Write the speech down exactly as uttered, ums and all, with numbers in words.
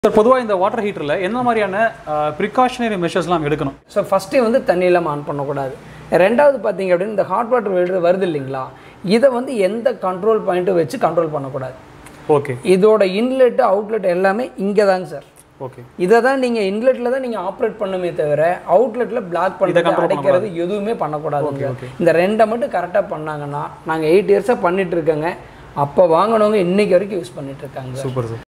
Sir பொதுவாக இந்த water ஹீட்டரில் என்ன மாதிரியான ப்ரிகாஷனரி மெஷர்ஸ்லாம் எடுக்கணும்? ஸோ ஃபஸ்ட்டு வந்து தண்ணி இல்லாமல் ஆன் பண்ணக்கூடாது. ரெண்டாவது பார்த்தீங்க அப்படின்னு இந்த ஹாட் வாட்டர் வெல்டர் வருது இல்லைங்களா, இதை வந்து எந்த கண்ட்ரோல் பாயிண்ட்டும் வச்சு கண்ட்ரோல் பண்ணக்கூடாது. ஓகே, இதோட இன்லெட்டு அவுட்லெட் எல்லாமே இங்கே தாங்க சார். ஓகே, இதை தான் நீங்கள் இன்லெட்டில் தான் நீங்கள் ஆப்ரேட் பண்ணுமே தவிர அவுட்லெட்டில் பிளாக் பண்ணுறது அடைக்கிறது எதுவுமே பண்ணக்கூடாதுங்க. இந்த ரெண்டை மட்டும் கரெக்டாக பண்ணாங்கன்னா நாங்கள் எயிட் இயர்ஸாக பண்ணிகிட்டு இருக்கோங்க. அப்போ வாங்கினவங்க இன்னைக்கு வரைக்கும் யூஸ் பண்ணிட்டு இருக்காங்க. Super sir.